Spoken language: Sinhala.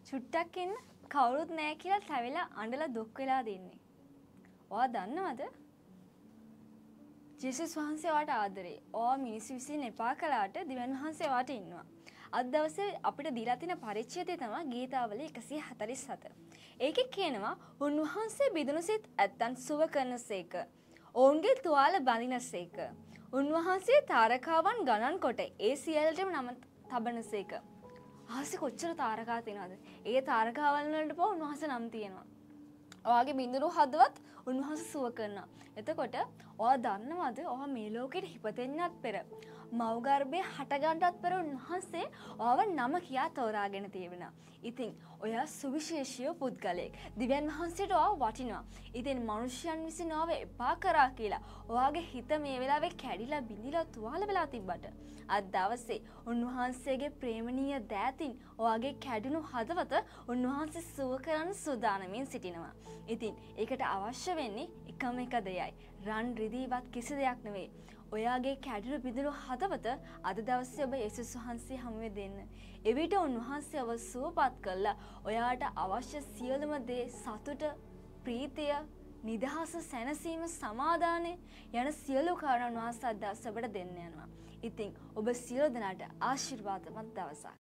චුට්ටක් ඉන්න කවුරුත් නැහැ කියලා තැවිලා අඬලා දුක් වෙලා දෙන්නේ. ඔයා දන්නවද? ජේසුස් වහන්සේ ඔයාට ආදරේ. ඔයා මිනිස්සු විසින් එපා කළාට දිව්‍යන් වහන්සේ ඔයාට ඉන්නවා. අද දවසේ අපිට දීලා තියෙන පරිච්ඡේදය තමයි ගීතාවලිය 147. ඒකේ කියනවා උන්වහන්සේ බිඳුණු සිත් ඇත්තන් සුව කරනසේක. ඔවුන්ගේ තුවාල බඳිනසේක. උන්වහන්සේ තාරකාවන් ගණන් කොට ඒ සියල්ලටම නම තබනසේක. ආසේ කොච්චර තාරකා තියෙනවද? ඒ තාරකාවල් වලට පො උන්වහන්සේ නම් තියෙනවා. ඔයාගේ බිඳුණු හදවත් උන්වහන්සේ සුව කරනවා. එතකොට ඔයා දන්නවද ඔයා මේ ලෝකෙට හිපතෙන්නත් පෙර මව් ගර්භයේ හට ගන්නත් පෙර උන්වහන්සේ ඔයාව නම කියා තෝරාගෙන තියෙනවා. ඉතින් ඔයා සුවිශේෂී පුද්ගලයෙක්. දිව්‍යන් වහන්සේට ඔයාව වටිනවා. ඉතින් මිනිසයන් විසින් ඔයාව එපා කරා කියලා ඔයාගේ හිත මේ වෙලාවේ කැඩිලා බිඳිලා තුවාල වෙලා තිබ්බට අද දවසේ උන්වහන්සේගේ ප්‍රේමණීය දෑතින් ඔයාගේ කැඩුණු හදවත උන්වහන්සේ සුව කරන්න සූදානමින් සිටිනවා. ඉතින් ඒකට අවශ්‍ය වෙන්නේ එකම එක දෙයයි. රන් රිදීවත් කිසි දෙයක් නෙවෙයි. ඔයාගේ කැඩුණු බිඳුණු හදවත අද දවසේ ඔබ යේසුස් වහන්සේ හමුවේ දෙන්න. එවිට උන්වහන්සේ ඔබ සුවපත් කළා. ඔයාට අවශ්‍ය සියලුම දේ සතුට, ප්‍රීතිය, නිදහස, සැනසීම, සමාදානය යන සියලු කාරණා උන්වහන්සේ අද දවසේ ඔබට දෙන්න යනවා. ඉතින් ඔබ සියලු දෙනාට ආශිර්වාදවත් දවසක්.